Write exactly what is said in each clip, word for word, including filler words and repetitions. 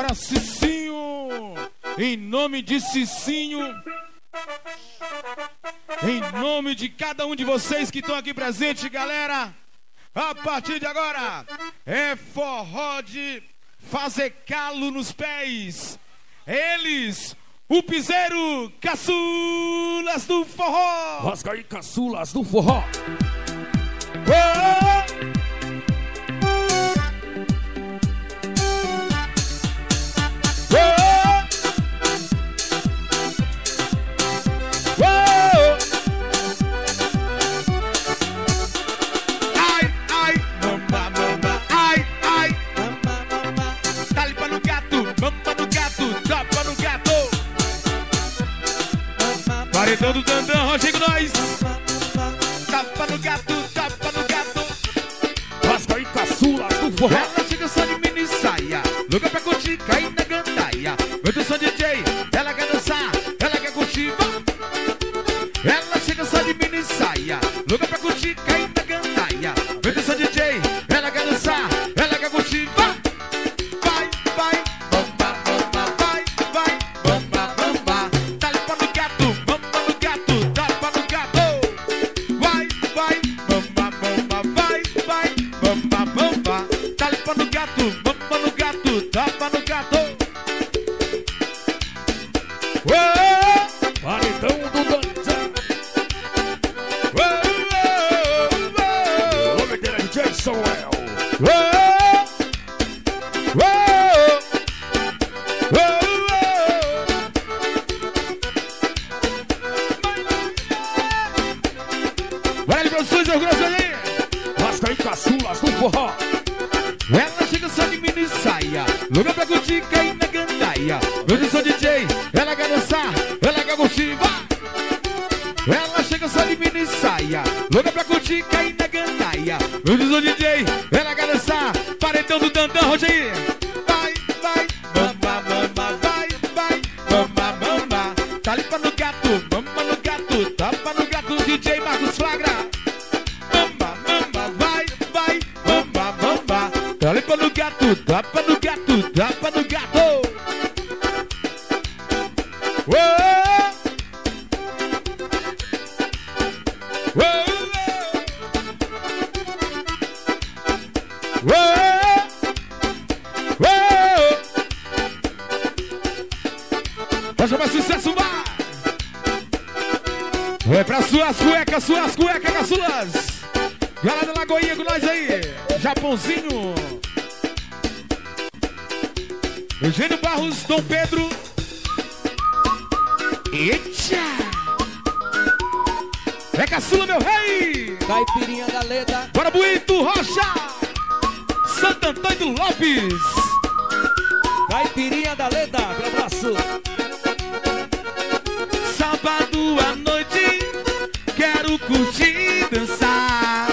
Agora Cicinho, em nome de Cicinho, em nome de cada um de vocês que estão aqui presentes, galera, a partir de agora é forró de fazer calo nos pés. Eles, o piseiro, caçulas do forró. Rasga aí, caçulas do forró. Oh! Paredão do Dandão, Roger com nós. Tapa no gato, tapa no gato. Rasga aí, caçulas do forró. Ela chega só de mini saia, louca pra curtir, cair na gandaia. Eu sou D J, ela quer dançar, ela quer curtir. Ela chega só de mini saia, louca pra curtir, cair na gandaia. Eu sou D J, ela quer dançar, ela quer curtir. Vai, vai, bamba, bamba, vai, vai, bamba, bamba. Tapa no gato, bamba no gato, tapa no gato. Vai, vai, bamba, bamba, vai, vai, bamba, bamba. Tapa no gato, bamba no gato, tapa no gato. Paredão do Dandão. O nome dele é D J Samuel. Bora de produções, eu gosto aí. Rasga aí, caçulas do forró. Ela chega só de mini saia, louca pra curtir, cair na gandaia. Eu sou D J, ela quer dançar, ela quer curtir, vai. Ela chega só de mini saia, louca pra curtir, cair na gandaia. Eu sou D J, ela quer dançar, paredão do Dandão, Roger. Vai, vai, bamba, bamba, vai, vai, bamba, bamba. Talipa no gato, bamba no gato, tapa no gato, D J Marcos Flagra. Bamba, bamba, vai, vai, bamba, bamba. Talipa no gato, tapa no gato, tapa no gato. Uou! Vai chamar sucesso, vai! É pra suas cuecas, suas cuecas, caçulas! Galera da Lagoinha com nós aí! Japãozinho! Eugênio Barros, Dom Pedro! Eita! É caçula, meu rei! Caipirinha da Leda. Bora, Buito Rocha! Santo Antônio Lopes! Caipirinha da Leda, meu abraço. Sábado à noite, quero curtir, dançar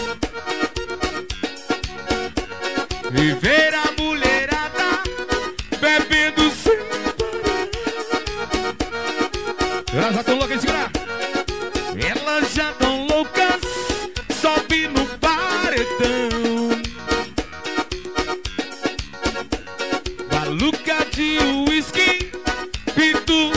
e ver a mulherada bebendo sem parar. Elas já estão loucas em segurar. Elas já estão loucas, sobe no paredão. Maluca de uísque, pito.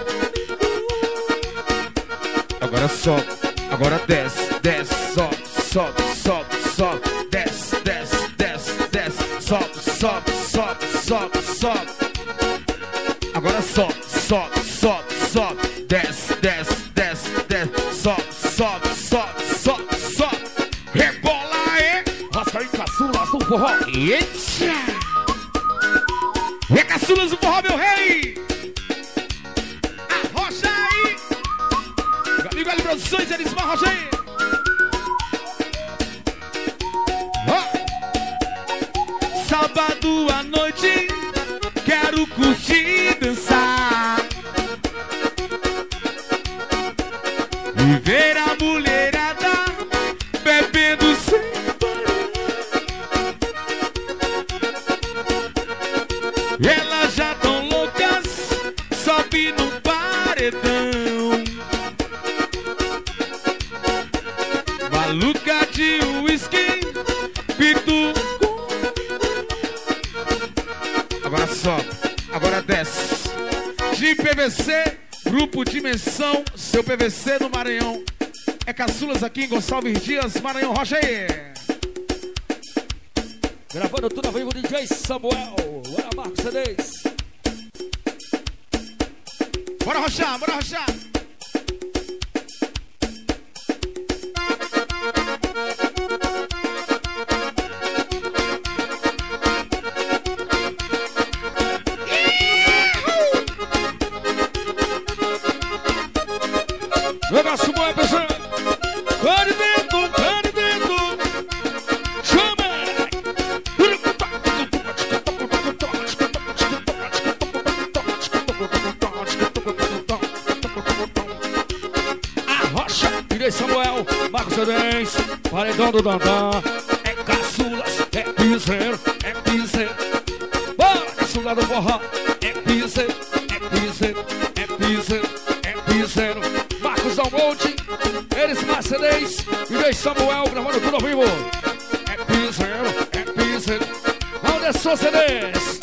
Agora sobe, agora desce, desce, sobe, sobe, sobe, sobe, desce, desce, desce, desce, sobe, sobe, sobe, sobe, sobe. Agora sobe, sobe, sobe, sobe, desce, desce, desce, desce, sobe, sobe, sobe, sobe, sobe. Rebola aí! Rasga aí, caçulas do forró. Eita! É caçulas do forró, meu rei! Arrocha aí! Meu amigo Ali Produções, eles vão arrocha aí! Oh. Sábado à noite, quero curtir, dançar e ver a mulherada bebendo sem parar. Elas já tão loucas, sobe no paredão. Maluca de uísque, pito. Agora sobe, agora desce. De P V C, Grupo Dimensão, seu P V C do Maranhão. É Caçulas aqui em Gonçalves Dias, Maranhão, rocha aí. Gravando tudo ao vivo, D J Samuel. Bora, Marcos C Ds. Bora rochar, bora rochar. Negócio bom é pessoal. Cane dentro, cane dentro. Chama. Arrocha. D J Samuel, Marcos C Ds, paredão do Dandan. É caçulas, é piseiro, é piseiro. Bora, caçula do forró. É piseiro, é piseiro, é piseiro, é piseiro. Marcos Almonte, eles C Ds, D J Samuel gravando tudo ao vivo. É piseiro, é piseiro. Onde é só C Ds?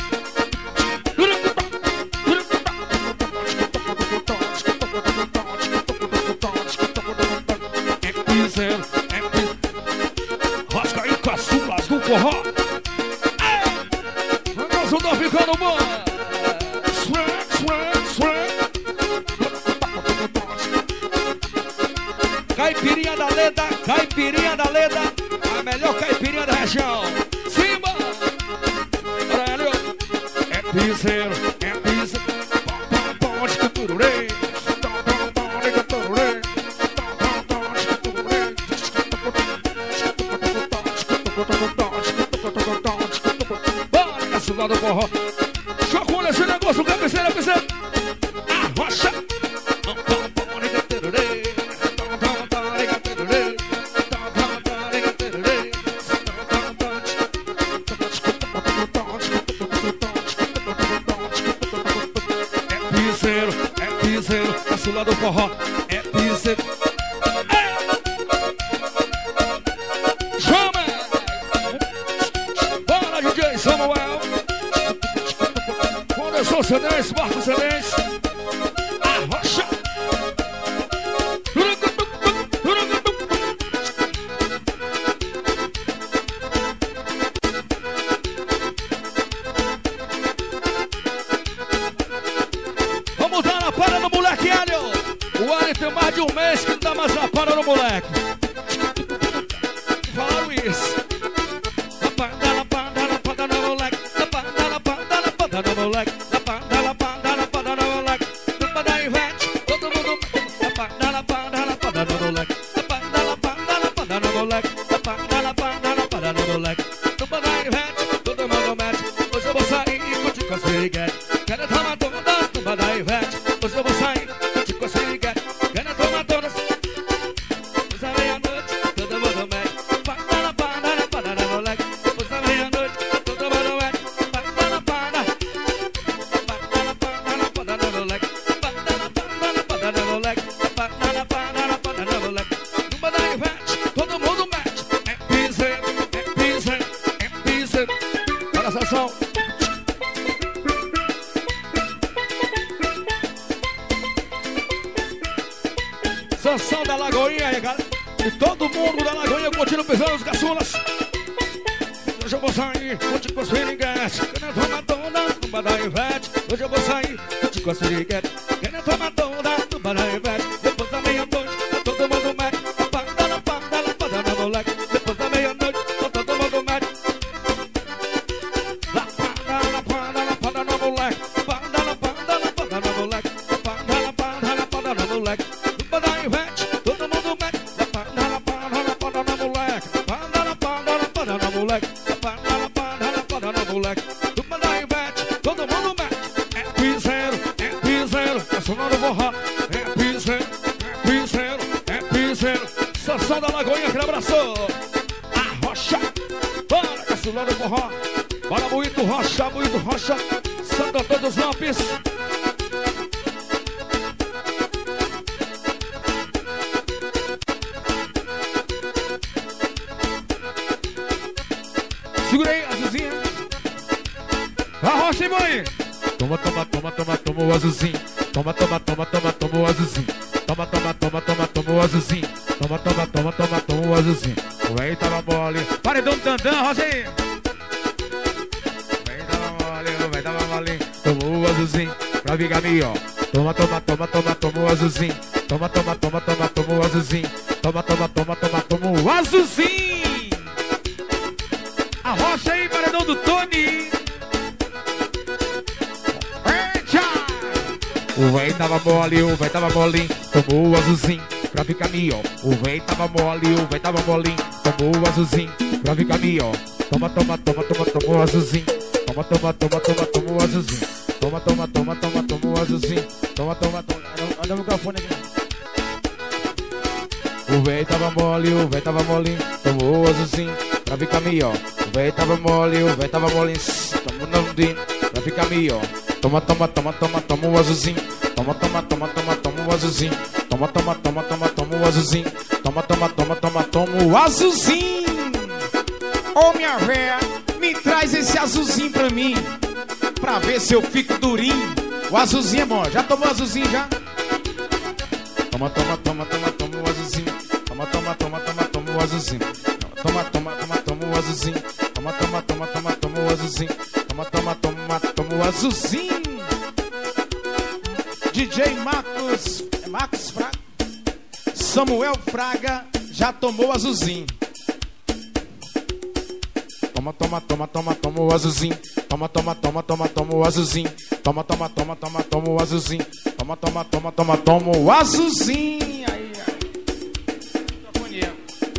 É piseiro, é piseiro. Rasca aí, caçulas do forró. É! Nós não tá ficando bom. Swag, swag, swag. Caipirinha da Leda, caipirinha da Leda, a melhor caipirinha da região. Simba! Olha ali, ó. É piseiro, é piseiro. Pom, pom, pom, de catururê. Pom, pom, pom, de catururê. Pom, pom, pom, de catururê. Bora, caçula do forró. Chocou nesse negócio, cabeceira, piseiro. Arrocha. Pom, pom, pom, de catururê. Caçula do forró, é piseiro. É! Chama! Bora, D J Samuel! Quando eu sou C Ds, Marcos C Ds. Arrocha! Vamos dar na para no moleque, Hélio! O Hélio tem mais de um mês que não dá mais na para no moleque. Falaram isso. Na panda, na panda, na panda no moleque. Na panda, na panda, na panda no moleque. Na panda, na panda, na panda no moleque. Na panda Ivete, todo mundo. Na panda, na panda, na panda no moleque. Na panda, na panda, na panda no moleque. Na panda, na panda, na panda no moleque. Na panda Ivete, todo mundo mete. Hoje eu vou sair e curtir com as piriguetes. Quero tomar todas no panda Ivete. Hoje eu vou sair e curtir com as piriguetes. Quero tomar todas. Hoje é meia-noite, todo mundo mete. Panda, na panda, na panda no moleque. Hoje é meia-noite, todo mundo mete. Panda, na panda. Panda, na panda, na panda no moleque. Panda, na panda, na panda no moleque. Panda, na panda, na panda no moleque. No panda Ivete, todo mundo mete. É piseiro, é piseiro, é piseiro. Olha a sessão. Sansão da Lagoinha aí, cara. E todo mundo da Lagoinha continua pisando os caçulas. Hoje eu vou sair, curtir com as piriguetes. Querendo tomar todas no bar da Ivete. Hoje eu vou sair, curtir com as piriguetes. Querendo tomar todas no bar da Ivete. Depois da meia-noite, todo mundo mete. Na panda, na panda, na panda no moleque. Depois da meia-noite, todo mundo mete. Na panda, na panda, na panda no moleque. Panda, na panda, na panda no moleque. Panda, na panda, na panda no moleque. Ivete, todo mundo mete. Na panda, na panda, na panda no moleque. Panda, na panda, na panda no moleque. Panda, na panda, na panda no moleque. Do panda Ivete, todo mundo mete. É piseiro, é piseiro. Caçula do forró, é piseiro, é piseiro, é piseiro. Sansão da Lagoinha, que abraçou. Arrocha, bora, caçula do forró. Bora, muito rocha, muito rocha. Santo Antônio dos Lampes. Segura aí, Azulzinha. Arrocha e mãe. Toma, toma, toma, toma, toma o azulzinho. Toma, toma, toma, toma, toma o azulzinho. Toma, toma, toma, toma, toma o azulzinho. Toma, toma, toma, toma, toma o azulzinho. O velho tava mole. Paredão tantã, rocha aí. O velho tava mole, o velho tava mole. Tomou o azulzinho pra ficar melhor. Toma, toma, toma, toma, toma o azulzinho. Toma, toma, toma, toma, toma o azulzinho. Toma, toma, toma, toma, toma o azulzinho. A rocha aí, paredão do Tony. O véi tava mole, o véi tava molinho. Tomou o azulzinho pra ficar melhor. O véi tava mole, o véi tava molinho. Tomou o azulzinho pra ficar melhor. Toma, toma, toma, toma, toma o azulzinho. Toma, toma, toma, toma, toma o azulzinho. Toma, toma, toma, toma, toma o azulzinho. Toma, toma, toma. Olha o microfone aqui. O véi tava mole, o véi tava molinho. Tomou o azulzinho pra ficar melhor. O véi tava mole, o véi tava molinho. Tomou o azulzinho pra ficar melhor. Toma, toma, toma, toma, toma o azulzinho. Toma, toma, toma, toma, toma o azulzinho. Toma, toma, toma, toma, toma o azulzinho. Toma, toma, toma, toma, toma o azulzinho. Ô minha véia, me traz esse azulzinho pra mim, pra ver se eu fico durinho. O azulzinho é bom, já tomou o azulzinho já? Toma, toma, toma, toma, toma o azulzinho. Toma, toma, toma, toma, toma o azulzinho. Toma, toma, toma, toma o azulzinho. Toma, toma, toma, toma, toma o azulzinho. Toma, toma, toma, toma o azulzinho. D J Marcos, é Marcos Fraga? Samuel Fraga já tomou o azulzinho. Toma, toma, toma, toma, toma o azulzinho. Toma, toma, toma, toma, toma o azulzinho. Toma, toma, toma, toma, toma o azulzinho. Toma, toma, toma, toma, toma o azulzinho. Aí, aí. Microfonia.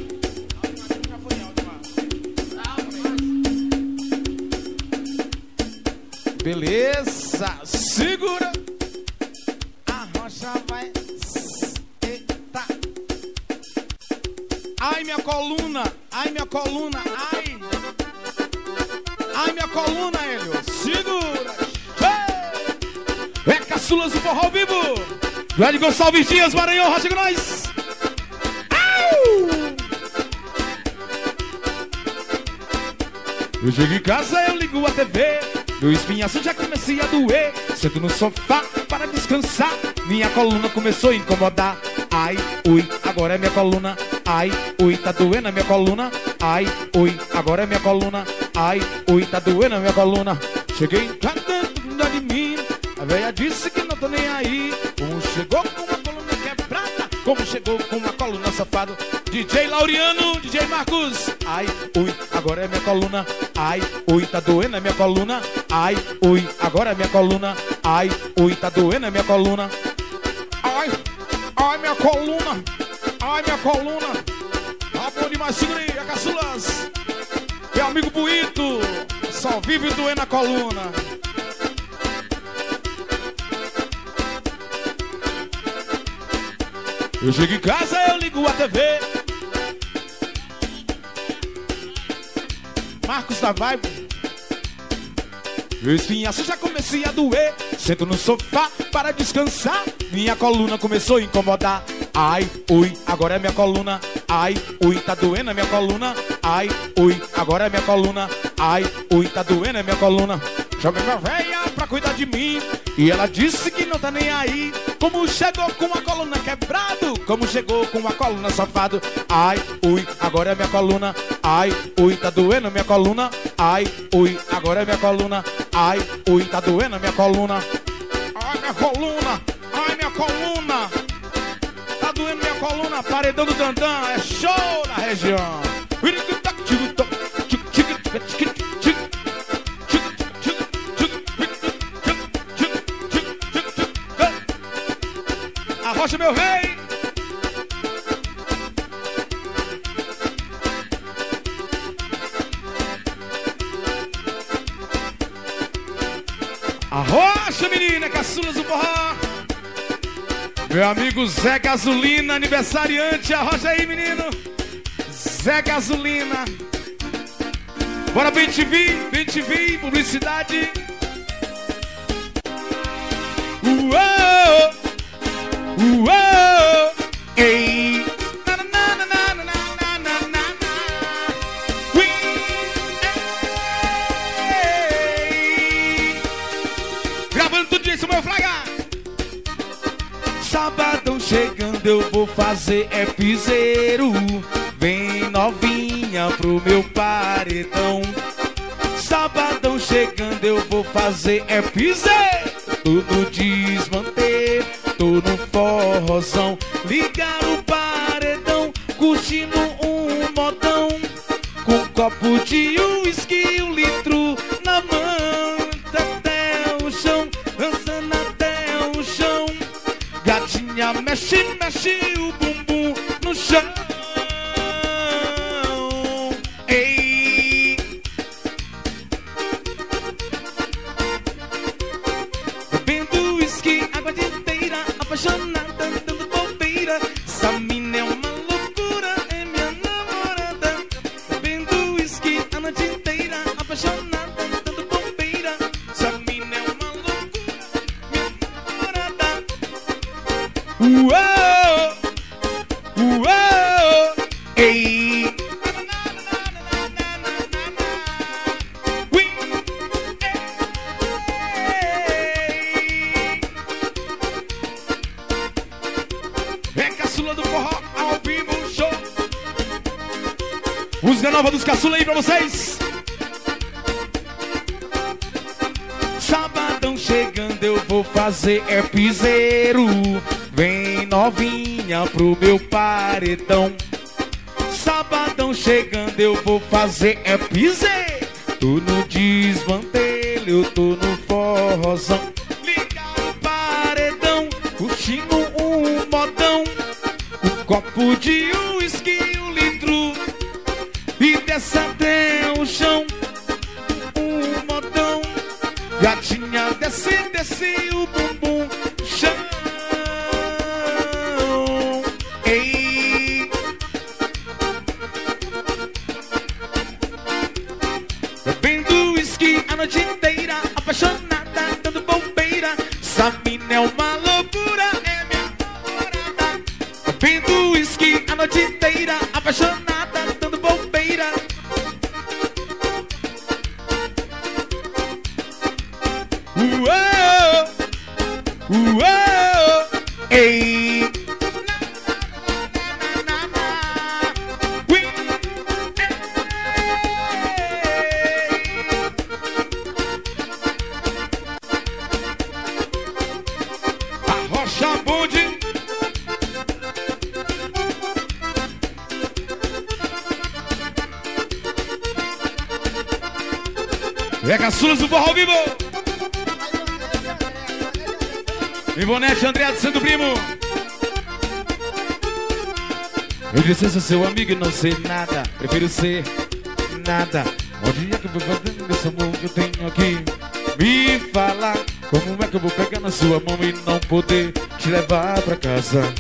Beleza, segura. A rocha vai. Eita. Ai, minha coluna. Ai, minha coluna. Ai. Ai, minha coluna, Hélio. Segura. Ei. É Caçulas do Forró ao vivo. Grande Gonçalves Dias, Maranhão, rocha com nós. Au! Eu chego em casa, eu ligo a T V. Meu espinhaço já comecei a doer. Sento no sofá para descansar. Minha coluna começou a incomodar. Ai, ui, agora é minha coluna. Ai, ui, tá doendo a minha coluna. Ai, ui, agora é minha coluna. Ai, ui, tá doendo a minha coluna. Cheguei em casa dentro de mim. A velha disse que não tô nem aí. Como chegou com uma coluna quebrada. Como chegou com uma coluna safado. D J Laureano, D J Marcos. Ai, ui, agora é minha coluna. Ai, ui, tá doendo a minha coluna. Ai, ui, agora é minha coluna. Ai, ui, tá doendo a minha coluna. Ai, ai, minha coluna. Ai, minha coluna. Tá bom demais, segura aí, a Caçulas. Meu amigo Buito, só vive doendo a coluna. Eu chego em casa, eu ligo a T V. Marcos da Vibe. Meu espinhaço já comecei a doer. Sento no sofá para descansar. Minha coluna começou a incomodar. Ai, ui, agora é minha coluna. Ai, ui, tá doendo a minha coluna. Ai, ui, agora é minha coluna. Ai, ui, tá doendo a minha coluna. Chamei minha véia pra cuidar de mim. E ela disse que não tá nem aí. Como chegou com a coluna quebrado. Como chegou com a coluna safado. Ai, ui, agora é minha coluna. Ai, ui, tá doendo a minha coluna. Ai, ui, agora é minha coluna. Ai, ui, tá doendo a minha coluna. Ai, minha coluna. Ai, minha coluna. Tá doendo minha coluna. Paredão do Dandan. É show na região. Arrocha, meu rei. Arrocha, menina, Caçulas do Forró. Meu amigo Zé Gasolina, aniversariante. Arrocha aí, menino. Zé Gasolina. Bora, Bem T V, Bem T V, publicidade. Uou, uou, ei. Na, na, na, na, na, na, na, na. Ui, ei. Gravando tudo isso, meu fraga. Sabadão chegando, eu vou fazer é piseiro. Vem novinha pro meu paredão. Sabadão chegando, eu vou fazer é piseiro. Tô no desmanter, tô no forrozão. Ligar o paredão, curtindo um modão. Com um copo de uísque, um litro na mão. Até o chão, dançando até o chão. Gatinha mexe, mexe o bumbum no chão. Ei, bebendo uísque, água de inteira, apaixonada, dando bobeira. Essa mina é uma loucura, é minha namorada. Bebendo uísque, a noite inteira, apaixonada, dando bobeira. Essa mina é uma loucura, minha namorada. Uou, uou, ei. Ui, ei. É caçula do forró, ao vivo, show. Música nova dos caçula aí pra vocês. Sabadão chegando, eu vou fazer é piseiro. Vem novinha pro meu paredão. Sabadão chegando, eu vou fazer é piseiro. Tô no desmantelho, eu tô no forrozão. Ligar o paredão, curtindo um modão. Um copo de uísque, um litro. E desce até o chão. Um modão. Gatinha desce, desce o bumbum chão. Ei, bebendo uísque a noite inteira, apaixonada, dando bobeira. Essa mina é uma loucura, é minha namorada. Bebendo uísque a noite inteira, apaixonada, dando bobeira. Uou, uou, ei. Ui, Arrocha bonde. É caçulas do forró ao vivo. Ivonete, André do Santo Primo. Eu disse, sou seu amigo e não sei nada. Prefiro ser nada. Onde é que eu vou fazendo esse amor que eu tenho aqui? Me fala, como é que eu vou pegar na sua mão e não poder te levar pra casa?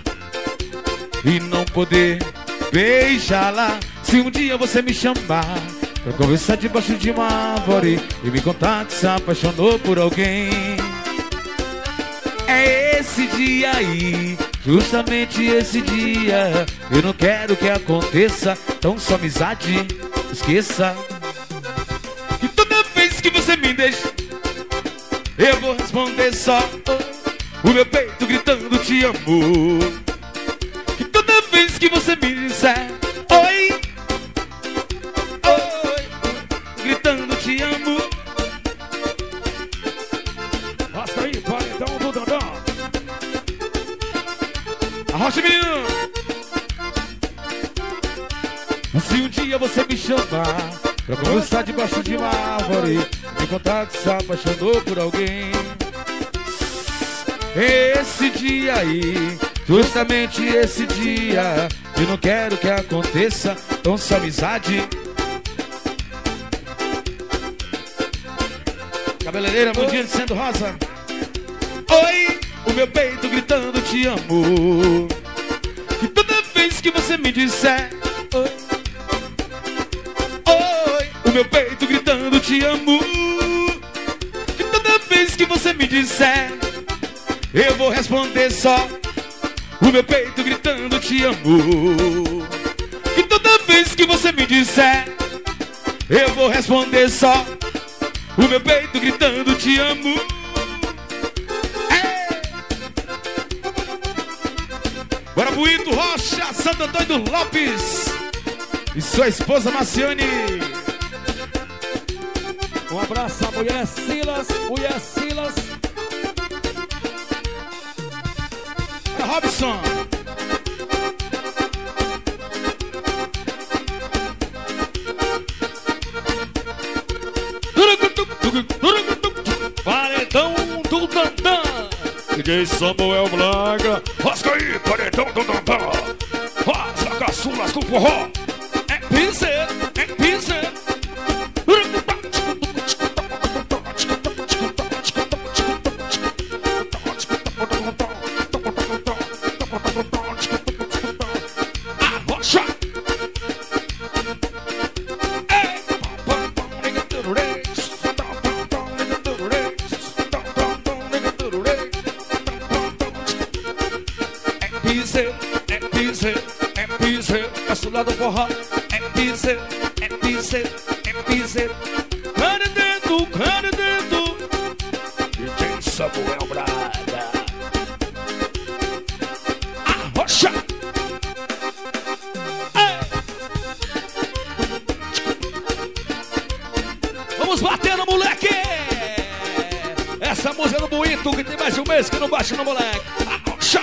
E não poder beijá-la. Se um dia você me chamar pra conversar debaixo de uma árvore e me contar que se apaixonou por alguém. É esse dia aí, justamente esse dia. Eu não quero que aconteça, então sua amizade esqueça. E toda vez que você me deixa, Eu vou responder só oh, o meu peito gritando te amo. e toda vez que você me disser Oi, oi, gritando te amo. Mostra aí, paredão do Dodó. arrocha, menino. Se um dia você me chamar pra conversar debaixo de uma árvore, me contar que se apaixonou por alguém. Esse dia aí, justamente esse dia, eu não quero que aconteça, então sua amizade. Cabeleireira, mundinha de Sendo Rosa. Oi, o meu peito gritando te amo. E toda vez que você me disser Oi, oi, o meu peito gritando te amo. e toda vez que você me disser Eu vou responder só o meu peito gritando te amo. e toda vez que você me disser Eu vou responder só o meu peito gritando te amo. Bora, Buito Rocha, Santo Antônio Lopes e sua esposa Marciane. Um abraço à mulher Silas, mulher Silas. É Robson. Paredão do Tantã. D J Samuel Braga. Rasga aí, paredão do Tantã. Rasga caçulas com forró. É piseiro, é piseiro. Arrocha. Caçula do forró, é piseiro, é piseiro, é piseiro. Cane dentro, cane dentro. D J Samuel Braga. Arrocha. Vamos bater no moleque. Essa música do Buito que tem mais de um mês que não bate no moleque. Arrocha.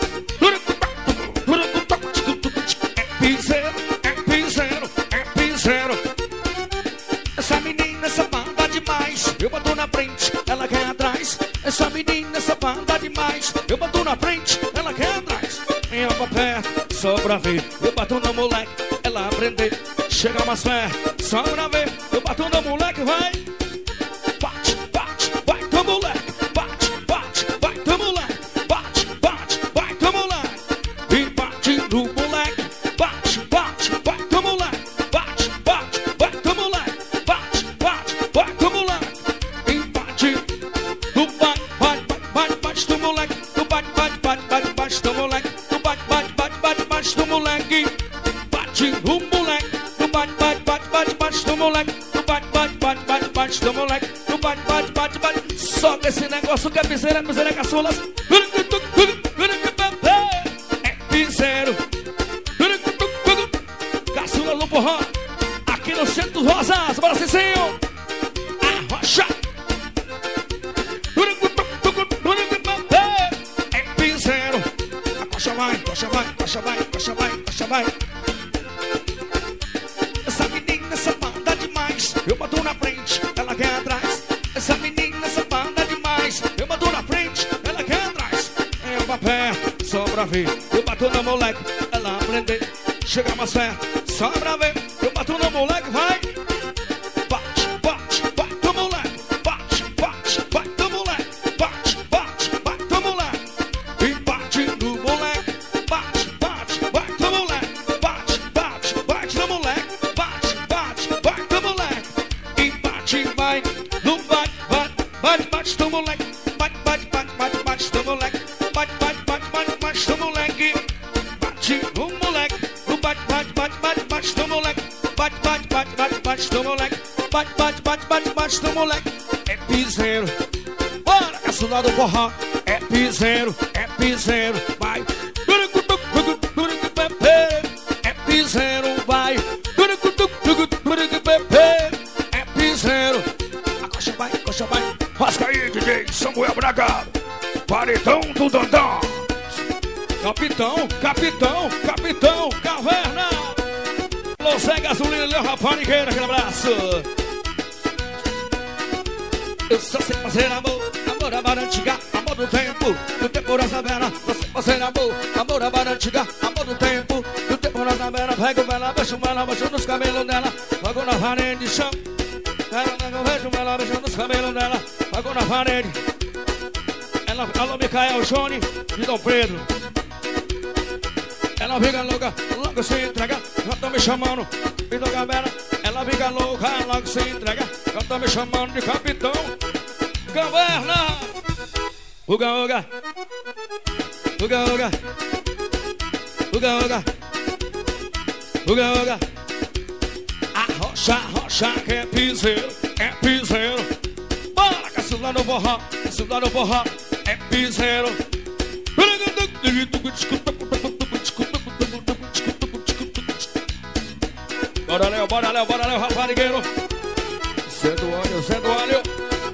Piseiro, é piseiro, é piseiro. Essa menina safada demais, eu bato na frente, ela quer atrás. Essa menina safada demais, eu bato na frente, ela quer atrás. Vem pra perto, só pra ver, eu bato no moleque, ela aprender. Chega mais perto, só pra ver, eu bato no moleque, vai. Bate, bate, vai teu moleque. Bate, bate, vai teu moleque. Bate, bate, vai teu moleque. E bate no moleque. Bate, bate, vai teu moleque. Bate, bate, vai teu moleque. Bate, bate, vai teu moleque. E bate no bate, bate, bate, bate do moleque. No bate, bate, bate, bate, bate do moleque. No bate, bate, bate, bate, bate do moleque. Bate no moleque. No bate, bate, bate, bate, bate do moleque. No bate, bate, bate, bate, bate do moleque. No bate, bate, bate, bate. Só que esse negócio que é piseiro, é piseiro, é caçulas. É piseiro. Caçula no forró. Aqui no centro dos Rosas. Bora, Cicinho. Arrocha. É piseiro. A coxa vai, coxa vai, coxa vai, coxa vai, coxa vai. Essa menina safada demais, eu bato na frente, ela quer atrás. Essa menina safada demais, eu bato na frente, ela quer atrás. É pra perto, só pra ver, eu bato no moleque, ela aprender. Chega mais perto, só pra ver, eu bato no moleque, vai. Bate, bate, vai teu moleque. Bate, bate, vai teu moleque. Bate, bate, vai teu moleque. E bate no moleque. Bate, bate, vai teu moleque. Bate, bate, vai teu moleque. Bate, bate, vai teu moleque. E bate, vai no bate, bate, bate, bate teu moleque. Bate, bate, bate, bate, bate teu moleque. Bate, bate, bate, bate, bate teu moleque. Bate no moleque. No bate, bate, bate, bate, bate teu moleque. Bate, bate, bate, bate, bate teu moleque. Bate, bate, bate, bate, bate teu moleque. É piseiro. Bora, caçula do forró. É piseiro, é piseiro, vai. É piseiro, vai. É piseiro. A coxa vai, coxa vai. Rasga aí, D J Samuel Braga. Paredão do Tantã. Capitão, capitão, capitão, caverna. Alô, Zé Gasolina, Léo Rapanigueira, aquele abraço. Eu só sei fazer amor, amor amor antiga, amor do tempo, do tempo da savana. Eu sei fazer amor, amor amor antiga, amor do tempo, do tempo da savana. Pego ela, beijo ela, beijo nos cabelos dela, pago na parede, chão. Ela beijo ela, beijo nos cabelos dela, pago na parede. Ela, alô, Micael, Johnny e Dom Pedro. Ela fica louca, logo se entrega, já tô me chamando, e do Gavera. Ela fica louca, logo se entrega, já tô me chamando de capitão. Caverna! Uga, uga. Uga, uga. Uga, uga. Uga, uga. Arrocha, arrocha, que é piseiro, é piseiro. Bora, caçula no forró, caçula no forró, é piseiro. Bora, Léo, bora, Léo, bora, Léo, raparigueiro. Zé do Óleo, Zé do Óleo.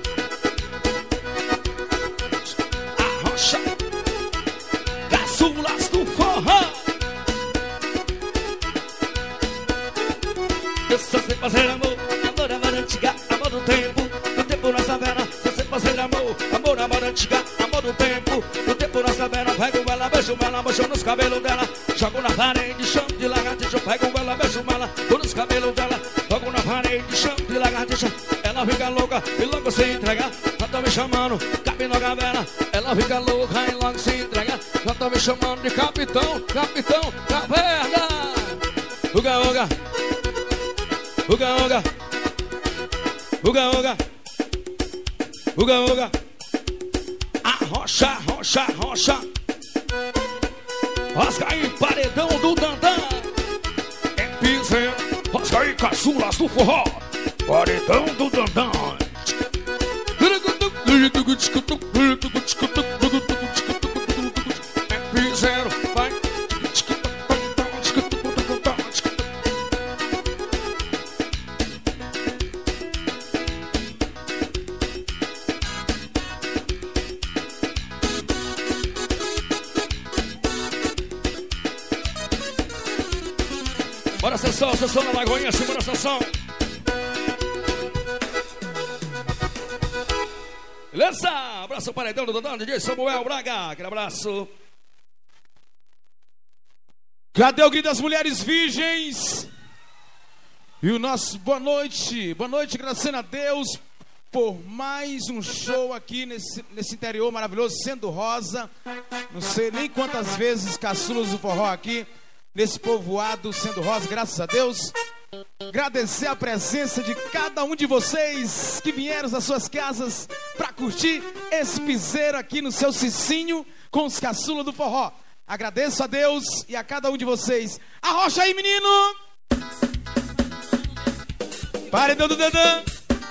Arrocha. Caçulas do forró. Eu só sei fazer amor, amor, amor antiga, amor do tempo, do tempo nossa vera. Só sei fazer amor, amor, amor antiga, amor do tempo, do tempo nossa vera. Pego ela, beijo ela, beijo nos cabelos dela. Jogo na parede, chamo de lagartixa. Pego ela, beijo ela, vou nos cabelos dela. Jogo na parede, chamo de lagartixa. Ela fica louca e logo se entrega. Já tô me chamando, capitão Gavera. Ela fica louca e logo se entrega. Já tô me chamando de capitão, capitão Caverna. Uga, uga. Uga, uga. Uga, uga. Uga, uga. Arrocha, arrocha, arrocha. Rasga aí, paredão do Dandan. É piseiro. Rasga aí, caçulas do forró. Paredão do Dandan. É piseiro, vai. Bora, sessão, sessão na Lagoinha, segura a sessão. Beleza? Abraço, paredão do Dodão, D J Samuel Braga. Aquele abraço. Cadê o grito das mulheres virgens? E o nosso boa noite. Boa noite, agradecendo a Deus por mais um show aqui nesse, nesse interior maravilhoso, sendo rosa. Não sei nem quantas vezes caçulas do forró aqui. Nesse povoado, sendo rosa, graças a Deus. Agradecer a presença de cada um de vocês que vieram das suas casas para curtir esse piseiro aqui no seu cicinho com os caçulas do forró. Agradeço a Deus e a cada um de vocês. Arrocha aí, menino! Paredão do Dandan.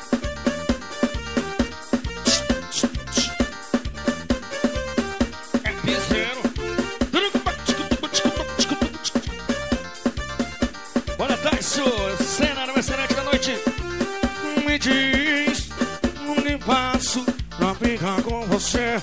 É piseiro. Bora, Taisso, cena no excelente da noite. Me diz, onde passo pra ficar com você.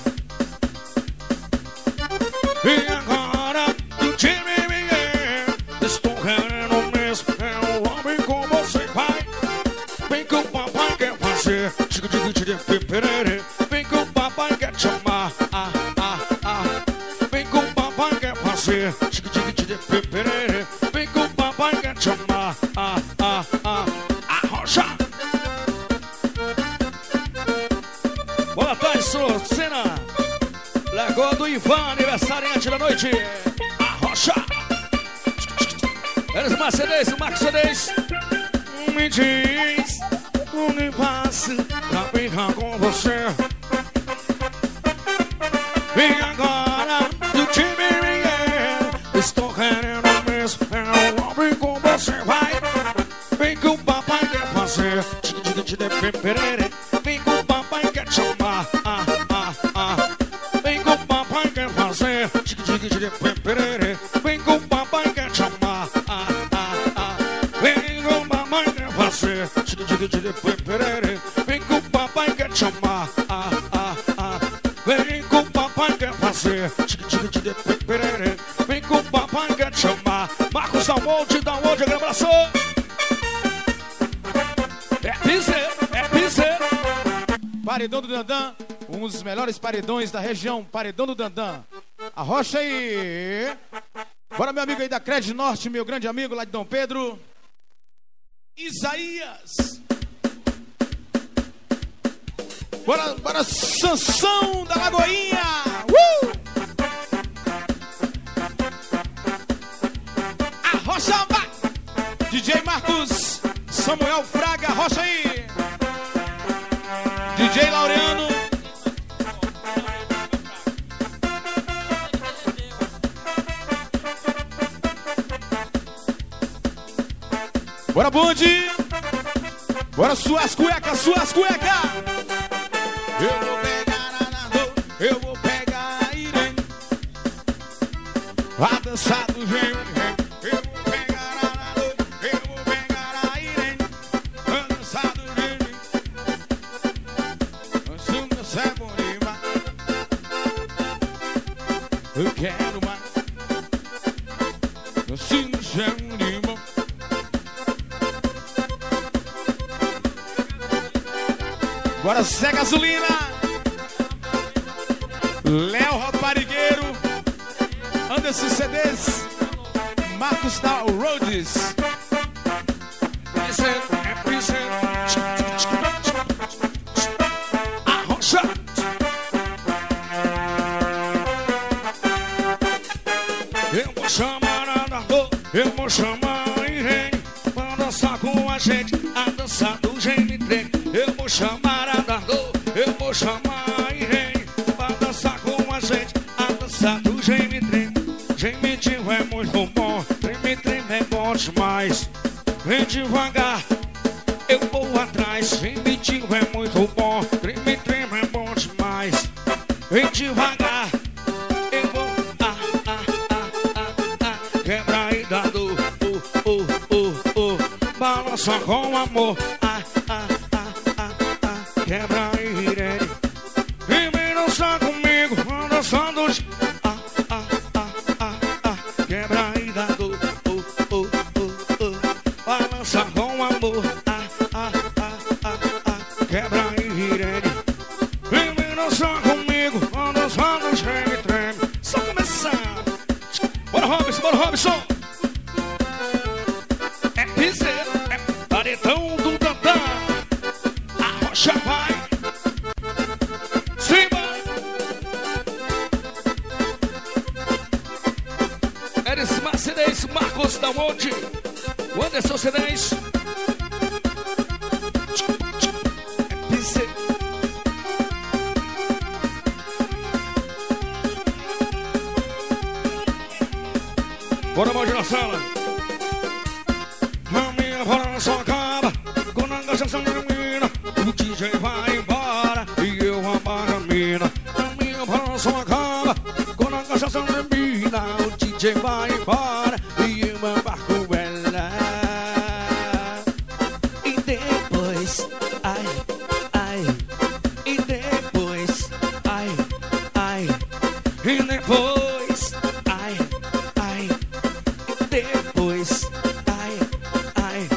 E agora, do time me é. Estou querendo mesmo, é o homem com você, vai. Vem que o papai quer fazer. Chico, chico, chico, perere. Vem que o papai quer te amar. Ah, ah, ah. Vem que o papai quer fazer. Chico, chico, chico, perere. Vem que o papai quer te amar. Ah, ah, ah. Arrocha. Boa tarde, cena. Lagoa do Ivan, aniversariante da noite. Arrocha. Eles Mercedes, o Marcos Cedes. Me diz, onde passo pra ficar com você. E agora, do time é. Estou querendo mesmo, é o homem com você, vai. Vem que o papai quer fazer. Vem que o papai quer te amar. Ah, ah, ah. Vem que o papai quer fazer. Vem que o papai quer te amar. Ah, ah, ah. Vem que o papai quer fazer. Vem que o papai quer te amar. Ah, ah, ah. Vem que o papai quer fazer. Vem que o papai quer te amar. Marcos Dalmonte, Dalmonte, aquele abraço. É piseiro, é piseiro. Paredão do Dandan, um dos melhores paredões da região. Paredão do Dandan. Arrocha aí. Bora, meu amigo aí da Cred Norte, meu grande amigo lá de Dom Pedro, Isaías. Bora, bora, Sansão da Lagoinha. Uh! Arrocha, vai. D J Marcos, Samuel Fraga, arrocha aí. D J Laureano. Bora, bonde. Bora, suas cuecas, suas cuecas. Eu vou pegar a Nardô, eu vou pegar a Irene. A dançar do gêmeo. Eu vou pegar a Nardô, eu vou pegar eu quero mais. Eu sinto cheiro de limão. Agora Zé Gasolina, Léo Raparigueiro, Anderson C Ds, Marcos da Rhodes. Arrocha. Eu vou chamar a Dardo, eu vou chamar a Irene pra dançar com a gente, a dança do Gene Trem. Eu vou chamar a Dardo, eu vou chamar a Irene pra dançar com a gente, a dança do Gene Trem. Gene Trem é muito bom, Gene Trem é bom demais. Vem devagar, eu vou atrás. Gene Trem é muito bom, Gene Trem é bom demais. Vem devagar, eu vou ah, ah, ah, ah, ah. Quebra aí, Dardo, oh, oh, oh, oh. Balança com amor, ah, ah, ah, ah, ah. Quebra aí, Irene. E vem dançar comigo, dançando. Ah, ah, ah, ah, ah. Quebra aí, Dardo, oh, oh, oh, oh. Balança com amor, ah, ah, ah, ah, ah. Quebra aí, Irene. E vem dançar comigo, dançando, treme, treme. Só começando. Bora, Robson, bora, Robson. É piseiro, é paredão do Tantã. Arrocha vai. Simba. Erismar C dez, Marcos da Monte, o Anderson C dez. É piseiro. Bora, mão na sala. A minha bola só acaba quando a gastação termina. O D J vai embora e eu apago a mina. A minha bola só acaba quando a gastação termina. O D J vai embora e eu embarco ela. E depois, ai, ai. E depois, ai, ai. E depois, ai, ai. Depois, ai, ai.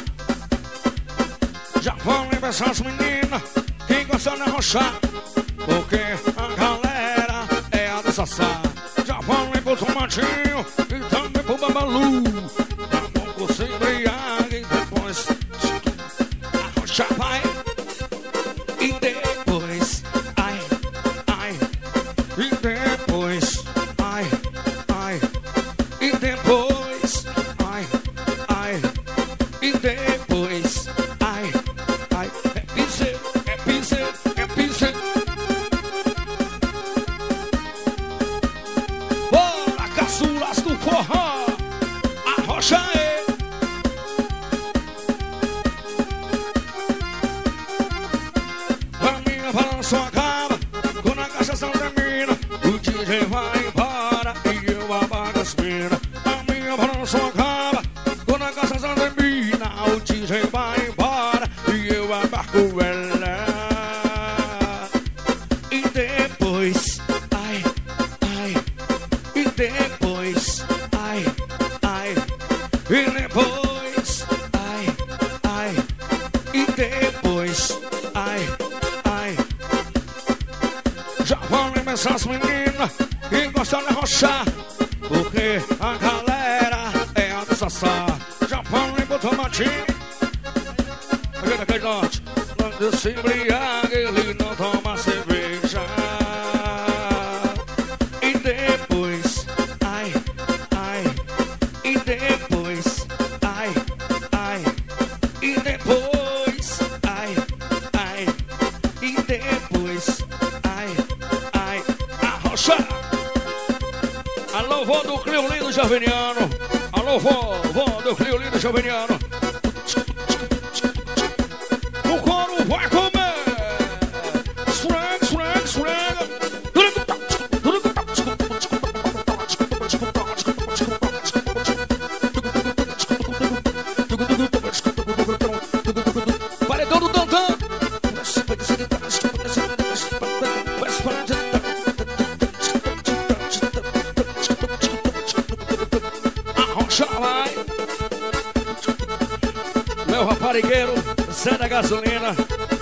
Já vão lembrar essas meninas que gostam de arrochar, porque a galera é a do Sassá. Já vão lembrar pro Tomatinho e também pro Babalu. Já vão com o embriague e depois arrochar, vai. E depois, ai, ai. E depois, ai, ai. E depois, ai, ai. E depois, ai, ai. É piseiro, é piseiro, é piseiro. Bora, caçulas do forró, arrocha aí. A minha balança acaba quando a cachaça termina. O D J vai embora e eu apago as minas. A minha balança acaba quando a cachaça termina. O D J vai embora e eu abarco ela. E depois, ai, ai. E depois, ai, ai. E depois, ai, ai. E depois, ai, ai. Já vão lembrar essas meninas que gostam de arrochar, porque a galera é a do Sassá. Já vão lembrar o Tomatinho. Ajuda aquele norte. Quando se embriaga, ele não toma cerveja. E depois, ai, ai. E depois, ai, ai. E depois, ai, ai. E depois, ai, ai. Arrocha. Alô, vó do Clio Lindo Joveniano. Alô, vó, vó do Clio Lindo Joveniano. O coro vai comer. Swag, swag, swag. Paredão do Tantã. Zé da Gasolina,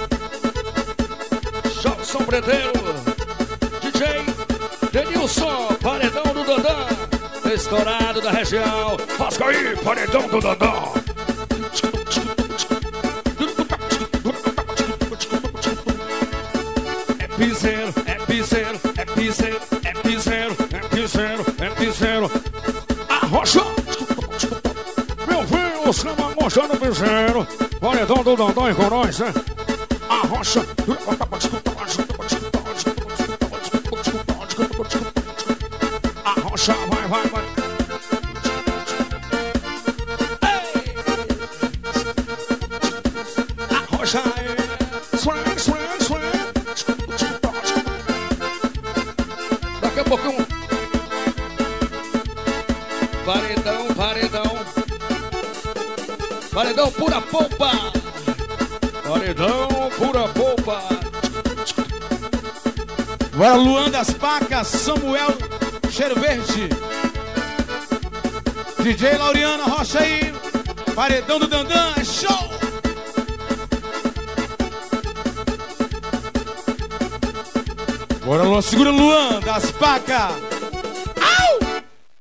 Jolson Preteiro, D J Denilson, paredão do Dandão, estourado da região. Rasga aí, paredão do Dandão. É piseiro, é piseiro, é piseiro, é piseiro, é piseiro, é piseiro. Arrocha! Meu filho, os camas mostrando o piseiro. Paredão do Dandão em Corões, né? Arrocha! Arrocha, vai, vai, vai. Arrocha, swing, swing, swing. Daqui a pouquinho. Paredão, paredão. Paredão pura polpa. Paredão pura polpa. Agora Luan das Pacas, Samuel Cheiro Verde, D J Lauriana Rocha aí, paredão do Dandão, é show! Bora Luan, segura Luan das Pacas. Au!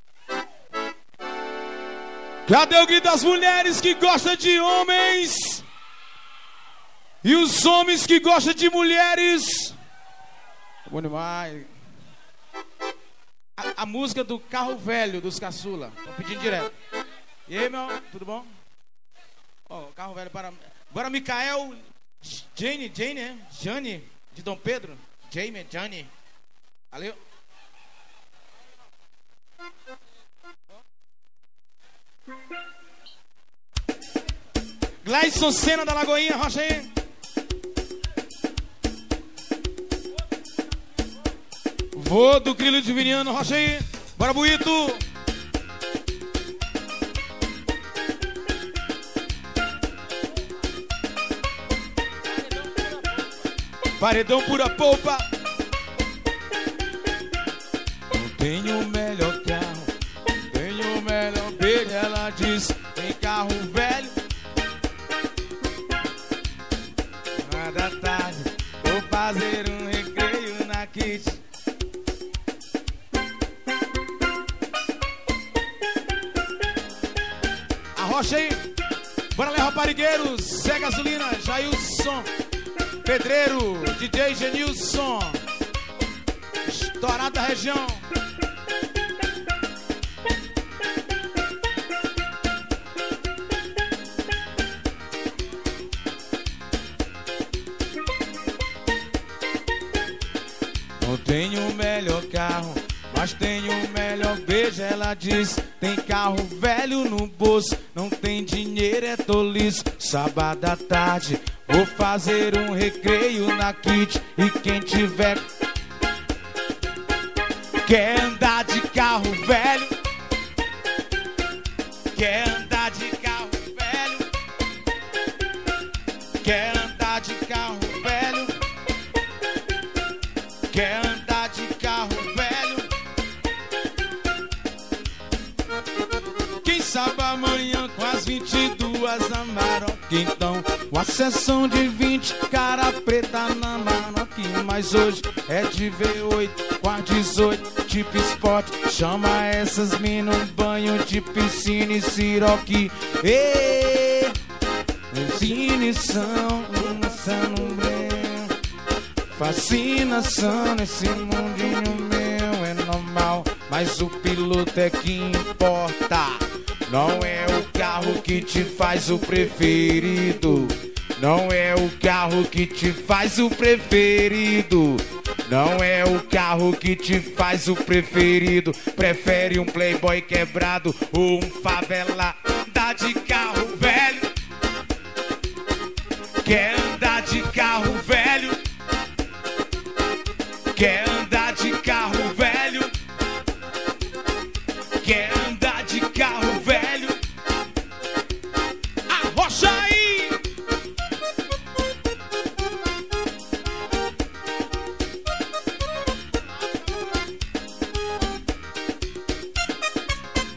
Cadê o grito das mulheres que gostam de homens? E os homens que gostam de mulheres? Bom demais. A, a música do Carro Velho dos Caçula. Tô pedindo direto. E aí, meu? Tudo bom? Ó, oh, Carro Velho para... Agora, Micael... Jane, Jane, né? Jane, de Dom Pedro. Jamie, Jane. Valeu. Gleison Senna da Lagoinha, rocha aí. Vou do Grilo Diviniano, rocha aí. Bora, Buito. Paredão pura polpa. Não tenho o melhor carro, não tenho o melhor beijo. Ela diz, tem carro velho. Uma da tarde, vou fazer um recreio na Kit. Rocha aí, bora lá, raparigueiros, Zé Gasolina, Jailson, Pedreiro, D J Genilson, estourado da região. Não tenho o melhor carro, mas tenho o melhor beijo. Ela diz, tem carro velho no bolso, não tem dinheiro, é tolice. Sábado à tarde, vou fazer um recreio na Kit. E quem tiver quer andar de carro velho, quer andar de carro velho, quer andar de carro velho, quer andar de carro velho. Quem sabe amanhã com as vinte e duas na Maroc. Então, uma sessão de vinte, cara preta na Maroc. Mas hoje é de V oito com a dezoito, tipo esporte. Chama essas mina um banho de piscina e siroque. Êêê, definição, no breu. Fascinação nesse mundinho meu é normal. Mas o piloto é que importa. Não é o carro que te faz o preferido. Não é o carro que te faz o preferido. Não é o carro que te faz o preferido. Prefere um playboy quebrado ou um favela. Andar de carro velho. Quer andar de carro velho. Quer andar de carro velho. Quer andar de carro velho. Arrocha aí.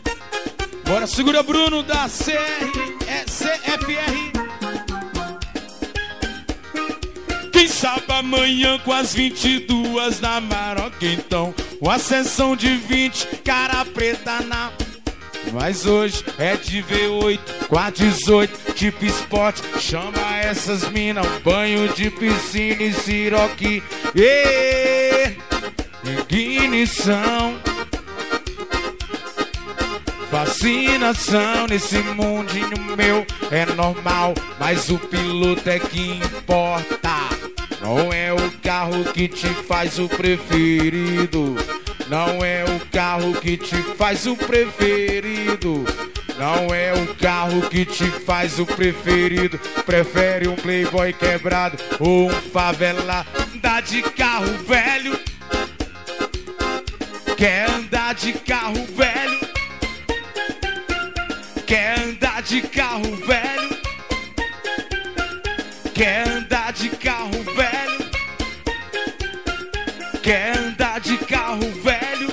Bora, segura Bruno da C R, é, C F R. sábado amanhã com as vinte e duas na Maroca. Então, uma sessão de vinte, cara preta na... Mas hoje é de V oito com a dezoito, tipo esporte. Chama essas minas, um banho de piscina e siroque. E ignição, fascinação nesse mundinho meu é normal, mas o piloto é que importa. Não é o carro que te faz o preferido. Não é o carro que te faz o preferido. Não é o carro que te faz o preferido. Prefere um playboy quebrado ou um favela. Andar de carro velho. Quer andar de carro velho. Quer andar de carro velho. Quer andar de carro velho. Quer andar de carro velho.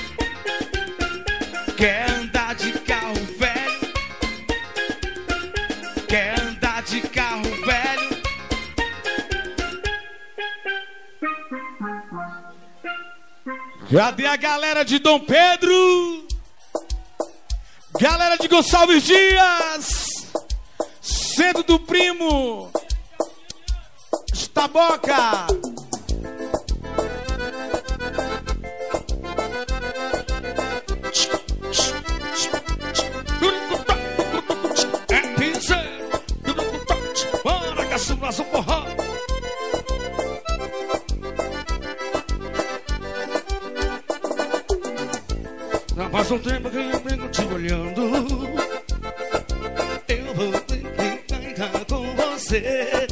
Quer andar de carro velho. Quer andar de carro velho. Cadê a galera de Dom Pedro? Galera de Gonçalves Dias, Centro do Primo, Estaboca. Bora, caçula, sou porra. Não passa um tempo que eu venho te olhando. Eu vou ter que ficar com você.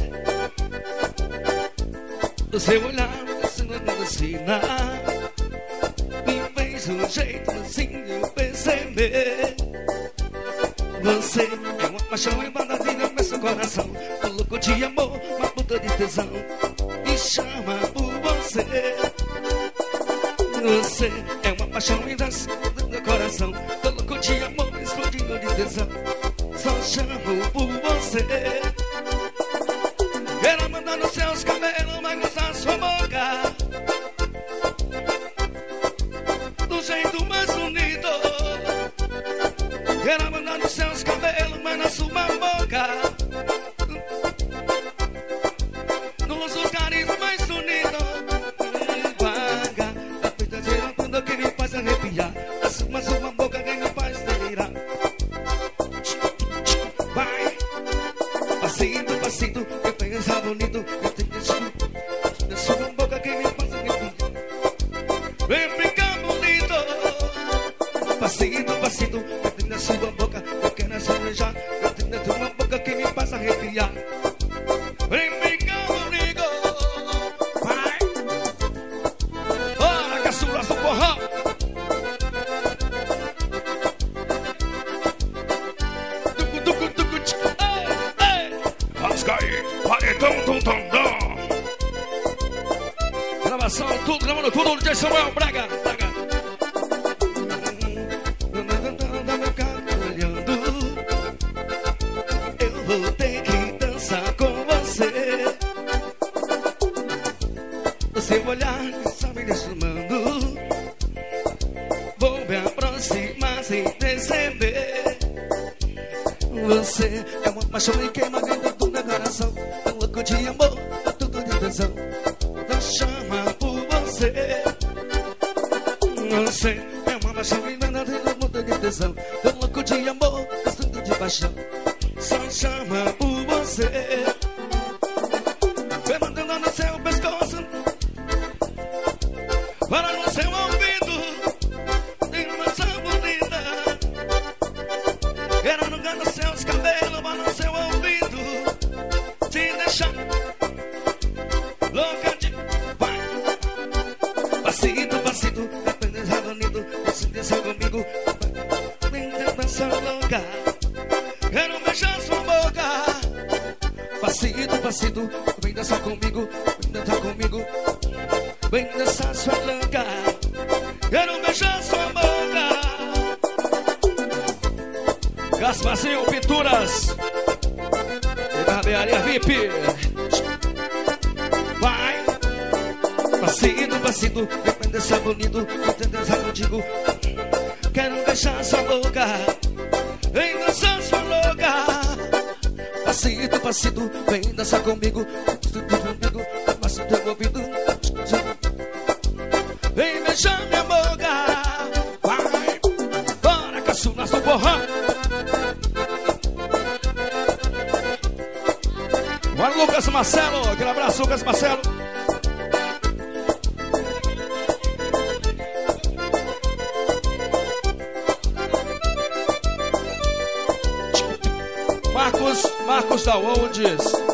O seu olhar me descendo na medicina me fez um jeito assim de eu perceber. Você é uma paixão embadadinha no meu coração. Tô louco de amor, uma puta de tesão. Me chama por você. Você é uma paixão embadadinha no meu coração. Tô louco de amor, explodindo de tesão. Só chamo por você. Quero mandar nos seus cabelos, mas gostar sua boca. Do jeito mais bonito. Quero mandar nos seus cabelos, mas na sua boca. Nos lugares mais bonitos. Vaga, a feita de tudo que me faz arrepiar. A sua, sua boca que me faz delirar. Vai, passito, passito, eu penso bonito. Eu tenho isso, a sua boca que me faz arrepiar. Vem ficar bonito. Passito, passito, eu tenho a sua boca. Eu quero beijar, eu tenho a tua boca que me faz arrepiar. Vem ficar comigo. Vai. Bora, caçula, do porrão. Tucu, tucu, tucu, tchic. Ei, ei. Rasga aí, paredão, tum, tum, tum. Gravação, tudo, gravando tudo, D J Samuel Braga, Braga. Seu olhar só me desfumando. Vou me aproximar sem perceber. Você é uma paixão e queima dentro do meu coração. É um louco de amor, é tudo de tesão. Não chama por você. Você é uma paixão e queima dentro do mundo de tesão. É um louco de amor, é tudo de paixão. Só chama por você. Vai mandando no seu pescoço. Para no seu ouvido, tem uma maçã bonita. Quero arrancar nos seus cabelos, para no seu ouvido, te deixar louca de... Vai! Passito, passito, apenas bonito. Você desceu comigo, vem dançar louca. Quero beijar sua boca. Passito, passito, vem dançar comigo, vem dançar comigo. Vem dançar sua louca. Quero beijar sua boca. Gasparzinho Pinturas e Barbearia V I P. Vai. Passito, passito, vem dançar bonito, vem dançar contigo. Quero deixar sua boca, vem dançar sua louca. Passito, passito, vem dançar comigo. Comigo, passito no ouvido. Vem beijar minha boca. Vai, bora, caçulas do borrão. Bora, Lucas Marcelo, aquele abraço, Lucas Marcelo. Marcos, Marcos da Ondes.